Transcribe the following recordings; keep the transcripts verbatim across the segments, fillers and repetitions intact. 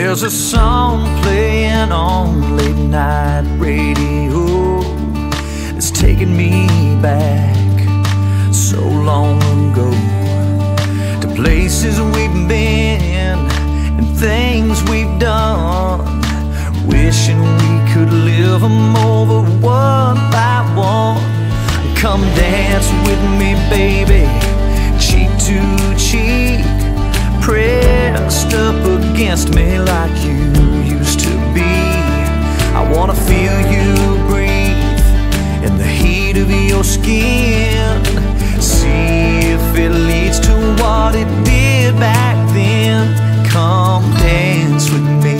There's a song playing on late night radio that's taking me back so long ago, to places we've been and things we've done, wishing we could live them over one by one. Come dance with me, baby, cheek to cheek, pressed up against me like you used to be. I wanna feel you breathe in the heat of your skin, see if it leads to what it did back then. Come dance with me.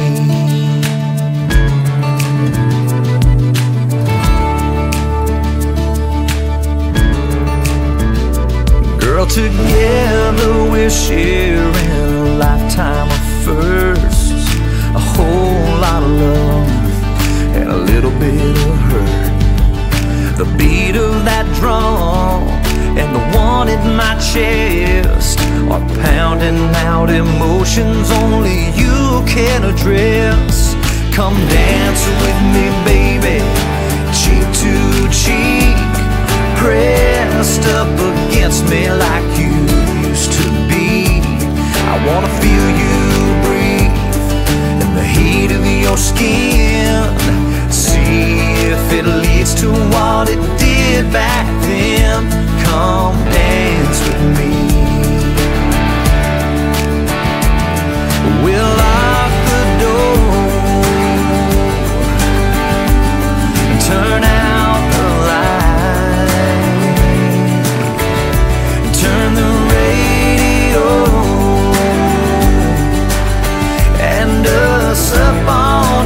Girl, together we're sharing a lifetime of firsts, a whole lot of love and a little bit of hurt. The beat of that drum and the one in my chest are pounding out emotions only you can address. Come dance with me, baby, cheek to cheek, pressed up against me like you used to be. I wanna feel you breathe in the heat of your skin, see if it leads to what it did back then. Come dance with me. We'll lock the door and turn out the light, turn the radio and us up on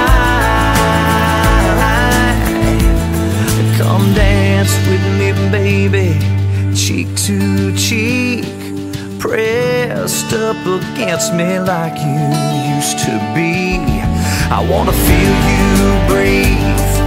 high. Come dance with me, baby, cheek to cheek, pressed up against me like you used to be. I wanna feel you breathe